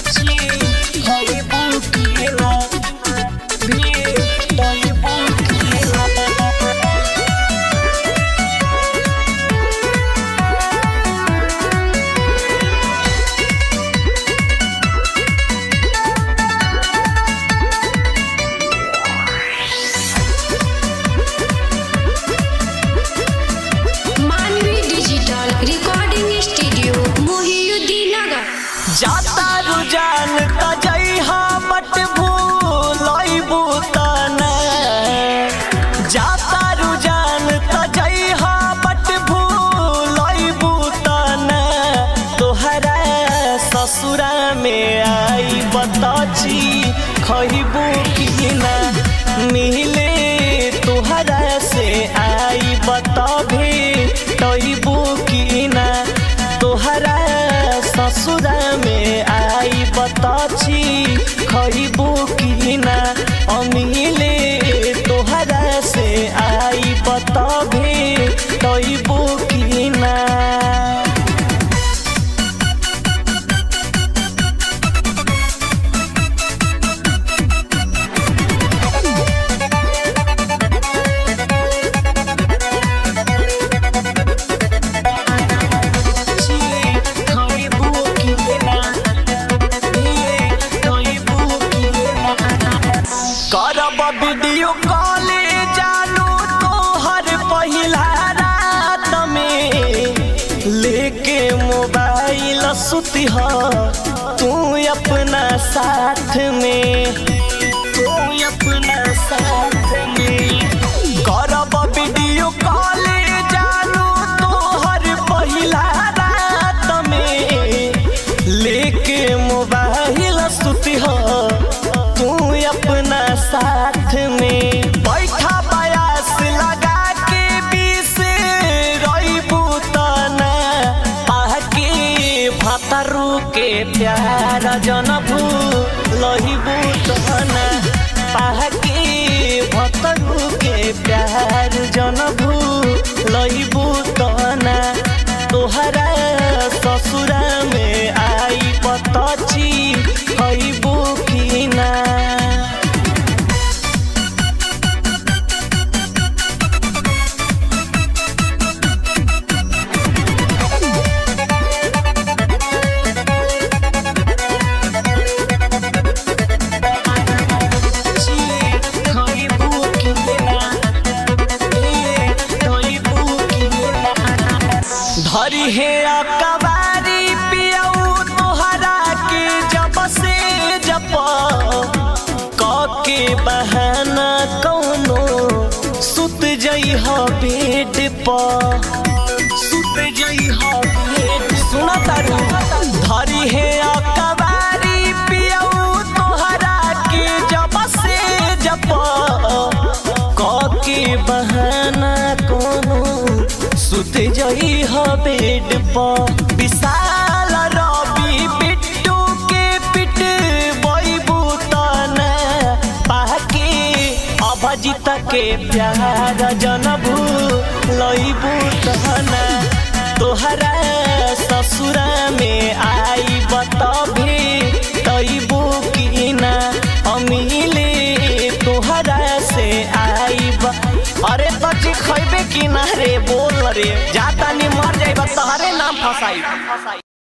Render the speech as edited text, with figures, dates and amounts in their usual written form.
जाता रुझान तजैहा बट भूलैबू तना जाता रुझान तजैहा बट भूलैबू तना तोहरा ससुरा में आई बताची खइबू कि ना मिले तोहरा से आई बताभी तइबू कि ना तोहरा ससुरा में आई बताची खइबू कि ना अमिले तोहरा से आई बताभी तइबू कि ना करब वीडियो कॉल जानू तोहर पहिला रात में लेके मोबाइल सुती हो तू अपना साथ में करब वीडियो कॉल जानू तोहर पहिला रात में लेके मोबाइल सुती हो अपना साथ में बैठा बयास लगा के बीस रइबू तना आके भतरू के प्यार जनभू लहिबू तना पाके भतरू के प्यार जनभू लहिबू तना तोहरा ससुरा में आई बताची खइबू कि ना धरी है अकबारी पियऊ तोहरा के जब से जप के बहाना कौनो सुत जइह बेड पर सुना तारू धरी है अकबारी पियऊ तोहरा के जब से जप के बहाना कौनो सुत जइह बेड पर विशाल रवि बिट्टू के पिट बइबू तना पाके अभजित के प्यार जनभू लइबू तना तोहरा ससुरा में आई बताभी तइबू कि ना अमिले तोहरा से आई अरे बच्ची खइबे कि ना रे बोल रे जाता नहीं मर जाइबा तोहरे नाम फसाई।